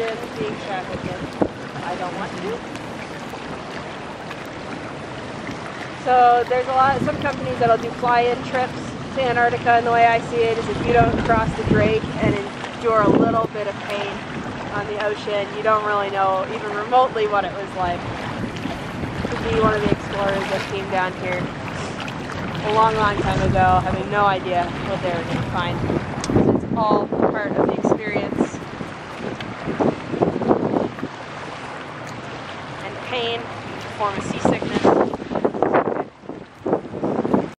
ocean being trafficked in. I don't want to. So there's some companies that'll do fly-in trips to Antarctica, and the way I see it is if you don't cross the Drake and endure a little bit of pain on the ocean, you don't really know even remotely what it was like to be one of the explorers that came down here a long, long time ago, having no idea what they were going to find. It's all part of the experience. And pain, a form of seasickness.